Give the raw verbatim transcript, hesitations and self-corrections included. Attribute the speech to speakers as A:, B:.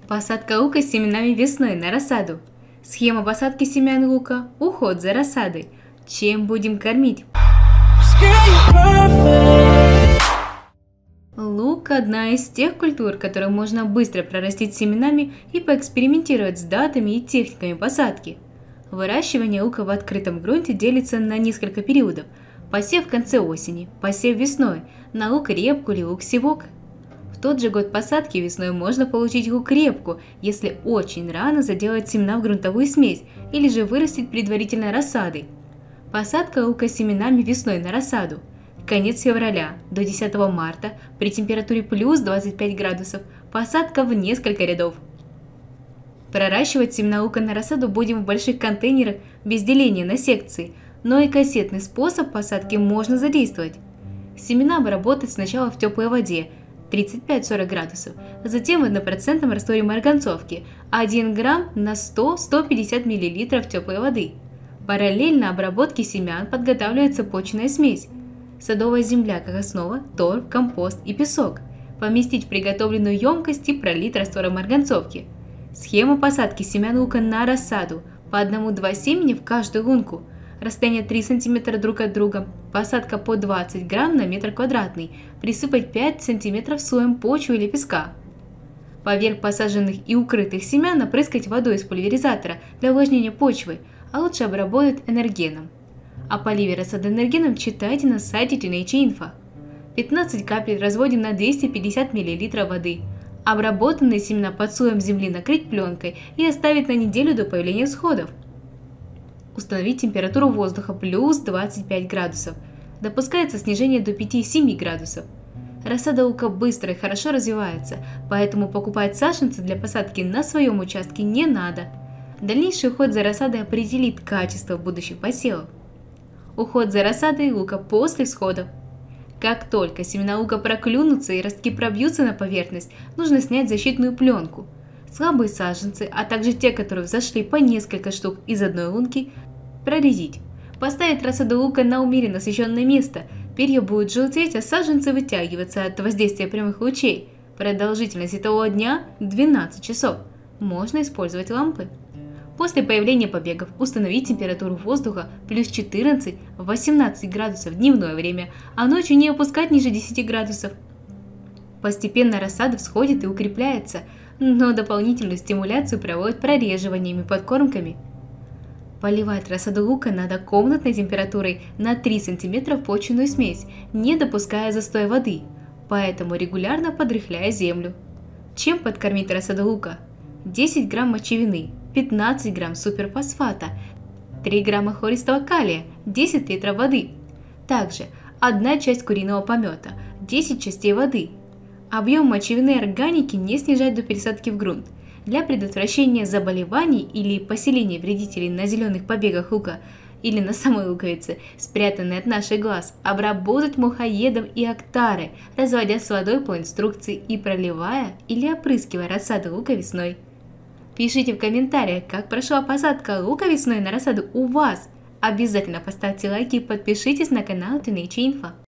A: Посадка лука с семенами весной на рассаду. Схема посадки семян лука. Уход за рассадой. Чем будем кормить? Лук – одна из тех культур, которые можно быстро прорастить семенами и поэкспериментировать с датами и техниками посадки. Выращивание лука в открытом грунте делится на несколько периодов. Посев в конце осени, посев весной, на лук-репку или лук-севок. В тот же год посадки весной можно получить лук-репку, если очень рано заделать семена в грунтовую смесь или же вырастить предварительно рассадой. Посадка лука семенами весной на рассаду. Конец февраля до десятого марта при температуре плюс двадцать пять градусов. Посадка в несколько рядов. Проращивать семена лука на рассаду будем в больших контейнерах без деления на секции, но и кассетный способ посадки можно задействовать. Семена обработать сначала в теплой воде тридцать пять - сорок градусов, затем в однопроцентном растворе марганцовки один грамм на сто - сто пятьдесят миллилитров теплой воды. Параллельно обработке семян подготавливается почвенная смесь. Садовая земля как основа, торф, компост и песок. Поместить в приготовленную емкость и пролить раствором марганцовки. Схема посадки семян лука на рассаду. По одному-два семени в каждую лунку. Расстояние три сантиметра друг от друга. Посадка по двадцать грамм на метр квадратный. Присыпать пять сантиметров слоем почвы или песка. Поверх посаженных и укрытых семян опрыскать водой из пульверизатора для увлажнения почвы, а лучше обработать энергеном. О поливе рассады энергеном читайте на сайте Teenage.Info. пятнадцать капель разводим на двести пятьдесят миллилитров воды. Обработанные семена под слоем земли накрыть пленкой и оставить на неделю до появления всходов. Установить температуру воздуха плюс двадцать пять градусов. Допускается снижение до пяти - семи градусов. Рассада лука быстро и хорошо развивается, поэтому покупать саженцы для посадки на своем участке не надо. Дальнейший уход за рассадой определит качество будущих посевов. Уход за рассадой лука после всходов. Как только семена лука проклюнутся и ростки пробьются на поверхность, нужно снять защитную пленку. Слабые саженцы, а также те, которые взошли по несколько штук из одной лунки, прорезить. Поставить рассаду лука на умеренно освещенное место. Перья будут желтеть, а саженцы вытягиваться от воздействия прямых лучей. Продолжительность светового дня – двенадцать часов. Можно использовать лампы. После появления побегов установить температуру воздуха плюс четырнадцать - восемнадцать градусов в дневное время, а ночью не опускать ниже десяти градусов. Постепенно рассада всходит и укрепляется, но дополнительную стимуляцию проводят прореживаниями, подкормками. Поливать рассаду лука надо комнатной температурой на три сантиметра в почвенную смесь, не допуская застоя воды, поэтому регулярно подрыхляя землю. Чем подкормить рассаду лука? десять грамм мочевины, пятнадцать грамм суперфосфата, три грамма хлористого калия, десять литров воды. Также одна часть куриного помета, десять частей воды. Объем мочевины органики не снижать до пересадки в грунт. Для предотвращения заболеваний или поселения вредителей на зеленых побегах лука или на самой луковице, спрятанной от наших глаз, обработать мухоедом и октары, разводя с водой по инструкции и проливая или опрыскивая рассаду лука весной. Пишите в комментариях, как прошла посадка лука весной на рассаду у вас. Обязательно поставьте лайки и подпишитесь на канал Teenage.Info.